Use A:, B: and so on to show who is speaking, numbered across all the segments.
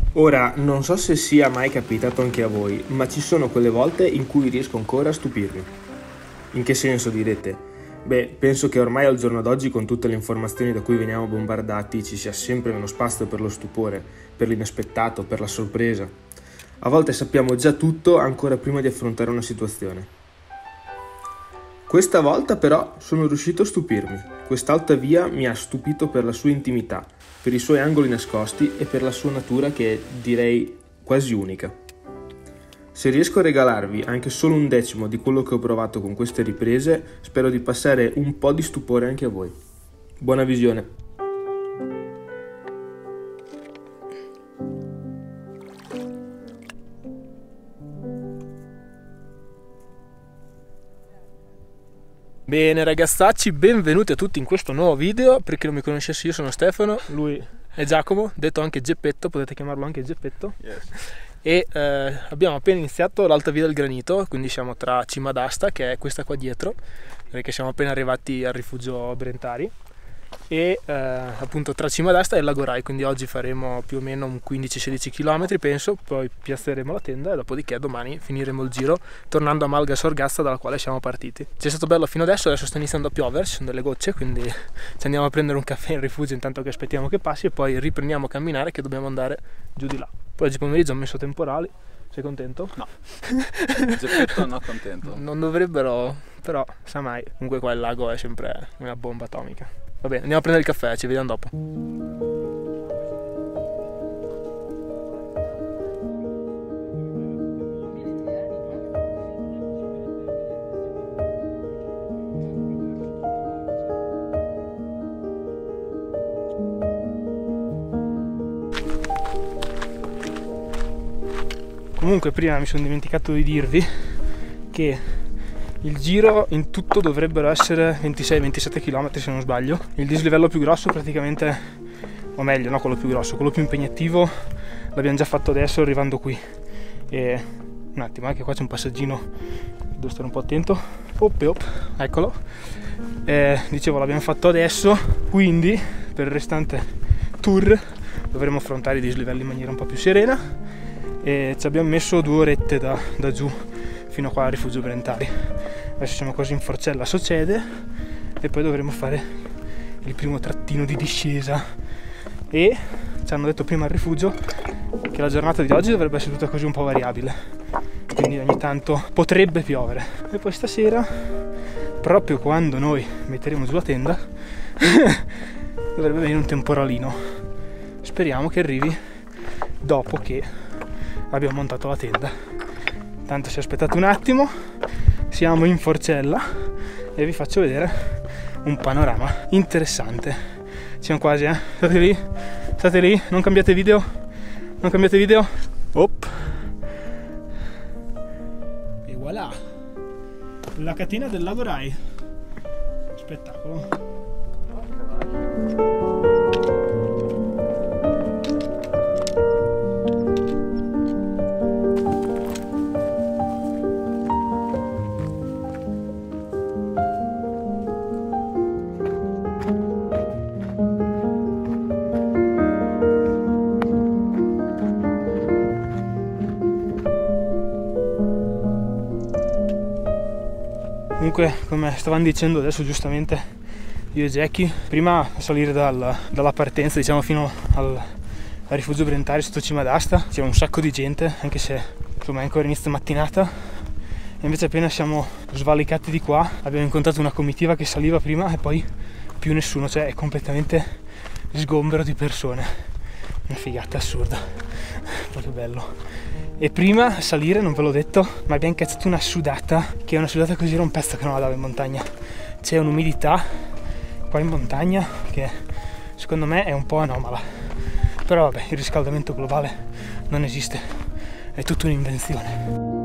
A: Ora, non so se sia mai capitato anche a voi, ma ci sono quelle volte in cui riesco ancora a stupirmi. In che senso, direte? Beh, penso che ormai al giorno d'oggi, con tutte le informazioni da cui veniamo bombardati, ci sia sempre meno spazio per lo stupore, per l'inaspettato, per la sorpresa. A volte sappiamo già tutto ancora prima di affrontare una situazione. Questa volta però sono riuscito a stupirmi. Quest'alta via mi ha stupito per la sua intimità, per i suoi angoli nascosti e per la sua natura che è, direi, quasi unica. Se riesco a regalarvi anche solo un decimo di quello che ho provato con queste riprese, spero di passare un po' di stupore anche a voi. Buona visione!
B: Bene ragazzacci, benvenuti a tutti in questo nuovo video. Per chi non mi conoscesse, io sono Stefano, lui è Giacomo, detto anche Geppetto, potete chiamarlo anche Geppetto. Yes. E abbiamo appena iniziato l'Alta Via del Granito, quindi siamo tra Cima d'Asta, che è questa qua dietro, perché siamo appena arrivati al rifugio Brentari, e appunto tra Cima d'Asta e Lagorai, quindi oggi faremo più o meno un 15-16 km penso, poi piazzeremo la tenda e dopodiché domani finiremo il giro tornando a Malga Sorgazza, dalla quale siamo partiti. Ci è stato bello fino adesso sta iniziando a piovere, ci sono delle gocce, quindi ci andiamo a prendere un caffè in rifugio intanto che aspettiamo che passi e poi riprendiamo a camminare, che dobbiamo andare giù di là. Poi oggi pomeriggio ho messo temporali. Sei contento? No.
C: Geppetto non contento.
B: Non dovrebbero, però sa mai. Comunque qua il lago è sempre una bomba atomica. Va bene, andiamo a prendere il caffè, ci vediamo dopo. Comunque prima mi sono dimenticato di dirvi che il giro in tutto dovrebbero essere 26-27 km se non sbaglio. Il dislivello più grosso praticamente, o meglio, no, quello più grosso, quello più impegnativo l'abbiamo già fatto adesso arrivando qui. E un attimo, che qua c'è un passaggino, devo stare un po' attento. Eccolo. Dicevo, l'abbiamo fatto adesso, quindi per il restante tour dovremo affrontare i dislivelli in maniera un po' più serena. E ci abbiamo messo 2 orette da giù fino a qua al rifugio Brentari. Adesso siamo quasi in Forcella Socede e poi dovremo fare il primo trattino di discesa. E ci hanno detto prima al rifugio che la giornata di oggi dovrebbe essere tutta così un po' variabile, quindi ogni tanto potrebbe piovere. E poi stasera, proprio quando noi metteremo giù la tenda, dovrebbe venire un temporalino. Speriamo che arrivi dopo che abbiamo montato la tenda. Tanto se aspettate un attimo, siamo in Forcella e vi faccio vedere un panorama interessante. Siamo quasi, state lì, non cambiate video, Op. E voilà, la catena del Lagorai, spettacolo. Comunque, come stavamo dicendo adesso giustamente io e Jackie, prima a salire dalla partenza, diciamo, fino al rifugio Brentari sotto Cima d'Asta c'era un sacco di gente, anche se insomma è ancora inizio mattinata, e invece appena siamo svalicati di qua abbiamo incontrato una comitiva che saliva prima e poi più nessuno, cioè è completamente sgombero di persone, una figata assurda, proprio bello. E prima a salire, non ve l'ho detto, ma abbiamo cazzato una sudata, che è una sudata così, era un pezzo che non la dava in montagna. C'è un'umidità qua in montagna che secondo me è un po' anomala. Però vabbè, il riscaldamento globale non esiste, è tutta un'invenzione.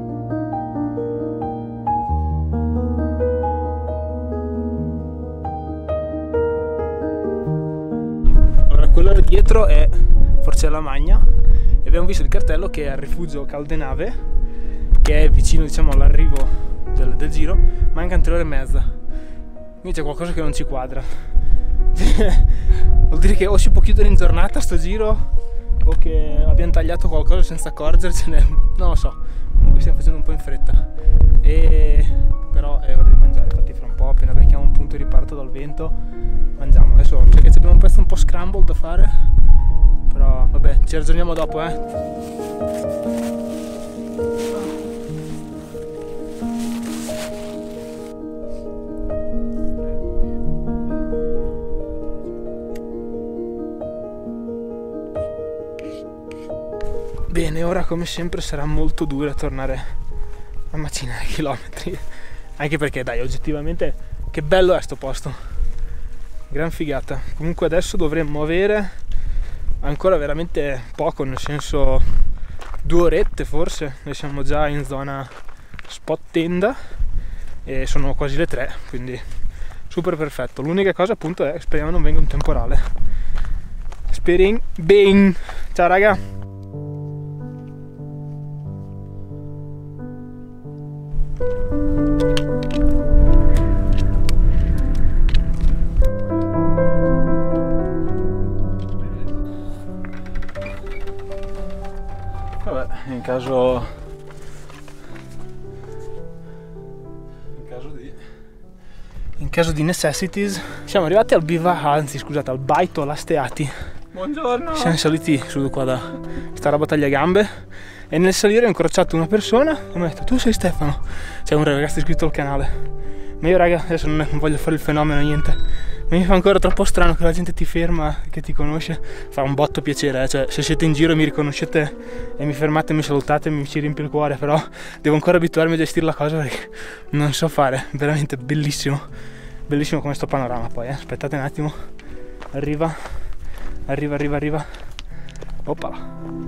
B: Allora, quello là dietro è Forcella Magna e abbiamo visto il cartello che è al rifugio Caldenave, che è vicino, diciamo, all'arrivo del giro. Mancano 3 ore e mezza, quindi c'è qualcosa che non ci quadra. Vuol dire che o si può chiudere in giornata sto giro o che abbiamo tagliato qualcosa senza accorgercene, non lo so, comunque stiamo facendo un po' in fretta, però è ora di mangiare, infatti fra un po' appena becchiamo un punto di riparto dal vento mangiamo. Adesso mi sa che abbiamo un pezzo un po' scramble da fare, però vabbè, ci aggiorniamo dopo, Bene, ora come sempre sarà molto dura tornare a macinare chilometri, anche perché dai, oggettivamente che bello è sto posto, gran figata. Comunque adesso dovremmo avere ancora veramente poco, nel senso 2 orette forse, e siamo già in zona spot tenda e sono quasi le 3, quindi super perfetto. L'unica cosa appunto è, speriamo non venga un temporale. Spering bene. Ciao raga.
C: Vabbè, in caso
B: di necessities siamo arrivati al anzi scusate, al baito all'Asteati.
C: buongiorno.
B: Siamo saliti su qua da sta roba tagliagambe e nel salire ho incrociato una persona e mi ha detto: tu sei Stefano? C'è un ragazzo iscritto al canale. Ma io raga adesso non voglio fare il fenomeno, niente, ma mi fa ancora troppo strano che la gente ti ferma, che ti conosce. Fa un botto piacere, cioè se siete in giro e mi riconoscete e mi fermate e mi salutate mi ci riempie il cuore, però devo ancora abituarmi a gestire la cosa perché non so fare. Veramente bellissimo, bellissimo come sto panorama. Poi aspettate un attimo, arriva, oppala.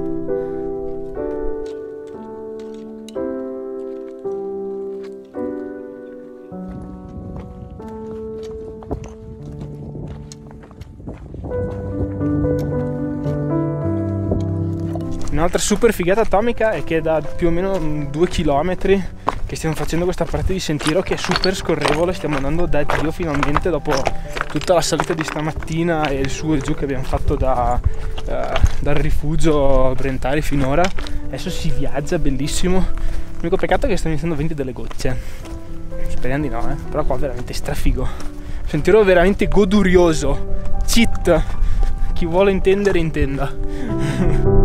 B: Un'altra super figata atomica è che da più o meno 2 km che stiamo facendo questa parte di sentiero che è super scorrevole. Stiamo andando da Dio finalmente, dopo tutta la salita di stamattina e il su e giù che abbiamo fatto dal rifugio Brentari finora. Adesso si viaggia, bellissimo. L'unico peccato è che stanno iniziando a venire delle gocce, speriamo di no, però qua veramente strafigo, sentiero veramente godurioso. Cheat, chi vuole intendere intenda.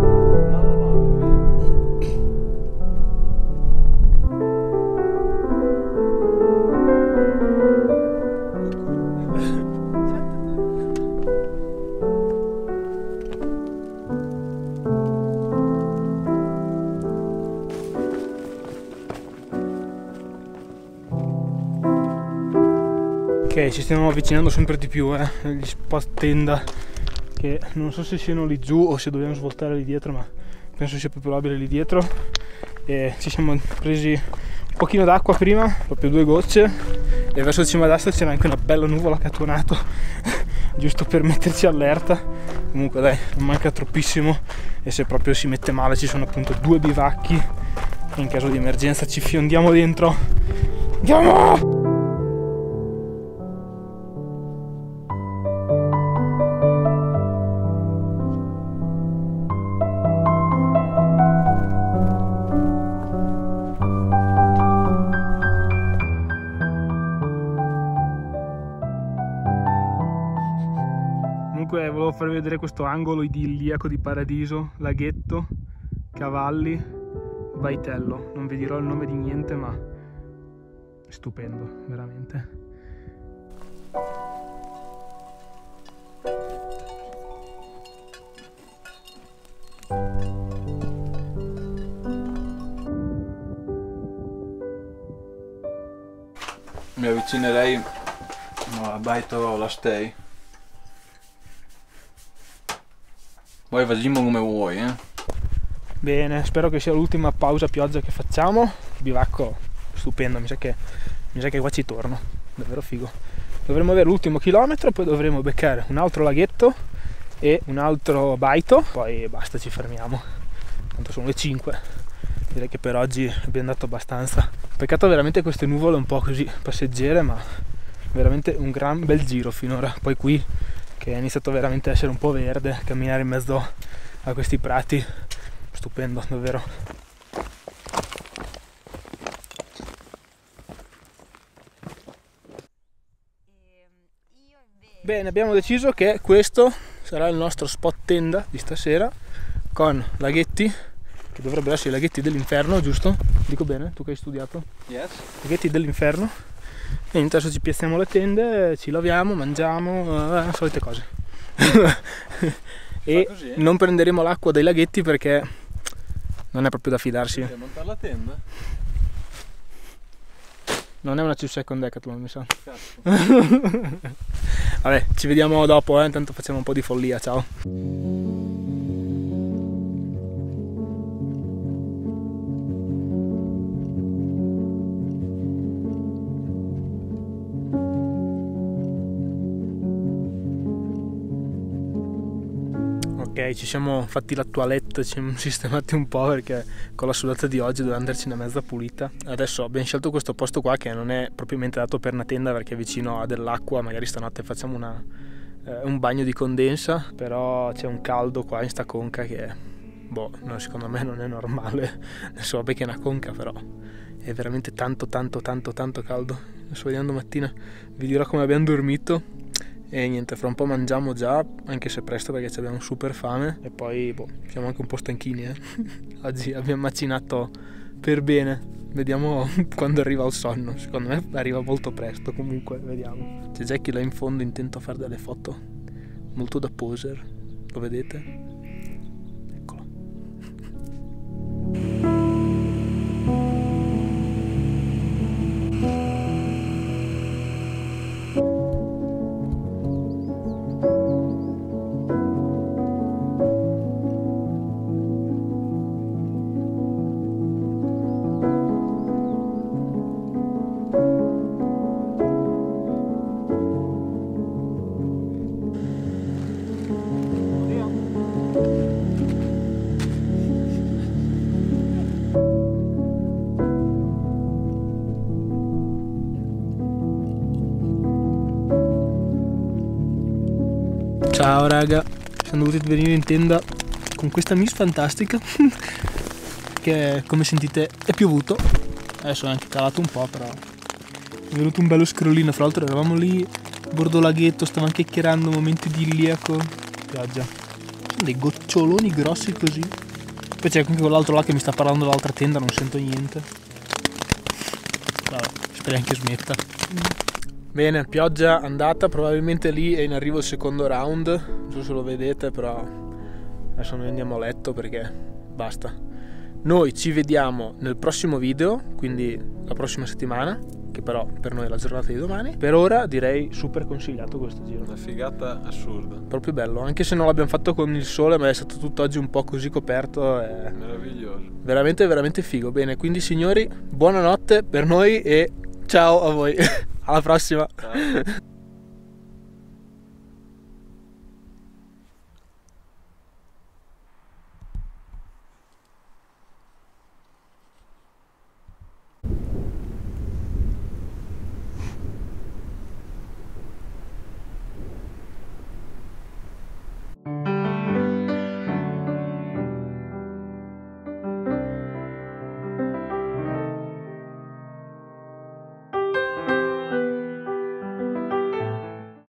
B: Ok, ci stiamo avvicinando sempre di più agli spot tenda, che non so se siano lì giù o se dobbiamo svoltare lì dietro, ma penso sia più probabile lì dietro. E ci siamo presi un pochino d'acqua prima, proprio 2 gocce, e verso il cima d'asta c'era anche una bella nuvola che ha tuonato giusto per metterci allerta. Comunque dai, non manca troppissimo, e se proprio si mette male ci sono appunto 2 bivacchi e in caso di emergenza ci fiondiamo dentro. Andiamo! Comunque volevo farvi vedere questo angolo idilliaco di paradiso, laghetto, cavalli, baitello. Non vi dirò il nome di niente, ma è stupendo, veramente.
C: Mi avvicinerei a baito la stay. Poi facciamo come vuoi,
B: Bene, spero che sia l'ultima pausa pioggia che facciamo. Bivacco stupendo, mi sa che qua ci torno, davvero figo. Dovremmo avere l'ultimo chilometro, poi dovremo beccare un altro laghetto e un altro baito, poi basta, ci fermiamo. Tanto sono le 5, direi che per oggi abbiamo dato abbastanza. Peccato veramente queste nuvole un po' così passeggere, ma veramente un gran bel giro finora. Poi qui che è iniziato veramente a essere un po' verde, camminare in mezzo a questi prati. Stupendo, davvero. Bene, abbiamo deciso che questo sarà il nostro spot tenda di stasera, con laghetti, che dovrebbero essere i laghetti dell'inferno, giusto? Dico bene? Tu che hai studiato?
C: Yes.
B: Laghetti dell'inferno. E adesso ci piazziamo le tende, ci laviamo, mangiamo, solite cose. E
C: così?
B: non prenderemo l'acqua dai laghetti perché non è proprio da fidarsi.
C: Devi montare la tenda?
B: Non è una C-Second Decathlon, mi sa.
C: Cazzo.
B: Vabbè, ci vediamo dopo, intanto facciamo un po' di follia, ciao. Ok, ci siamo fatti la toilette, ci siamo sistemati un po' perché con la sudata di oggi doveva andarcene mezza pulita. Adesso abbiamo scelto questo posto qua che non è propriamente adatto per una tenda perché è vicino a dell'acqua, magari stanotte facciamo un bagno di condensa, però c'è un caldo qua in sta conca che, boh, no, secondo me non è normale. Adesso vabbè che è una conca, però è veramente tanto caldo. Adesso vediamo domattina, vi dirò come abbiamo dormito. E niente, fra un po' mangiamo già, anche se presto perché abbiamo super fame. E poi boh, siamo anche un po' stanchini. Oggi abbiamo macinato per bene. Vediamo quando arriva il sonno. Secondo me arriva molto presto, comunque vediamo. C'è Jackie là in fondo intento a fare delle foto, molto da poser. Lo vedete? Eccolo. Ciao raga, siamo dovuti venire in tenda con questa Miss fantastica che come sentite è piovuto, adesso è anche calato un po', però è venuto un bello scrollino. Fra l'altro eravamo lì bordo laghetto, stavamo chiacchierando, momenti di idilliaco, pioggia, sono dei goccioloni grossi così. Poi c'è anche quell'altro là che mi sta parlando dell'altra tenda, non sento niente. Vabbè, speriamo che smetta. Bene, pioggia andata, probabilmente lì è in arrivo il secondo round, non so se lo vedete, però adesso noi andiamo a letto perché basta. Noi ci vediamo nel prossimo video, quindi la prossima settimana, che però per noi è la giornata di domani. Per ora direi super consigliato questo giro.
C: Una figata assurda.
B: Proprio bello, anche se non l'abbiamo fatto con il sole, ma è stato tutto oggi un po' così coperto. È
C: meraviglioso.
B: Veramente figo. Bene, quindi signori, buonanotte per noi e ciao a voi. Alla prossima.
C: Ciao.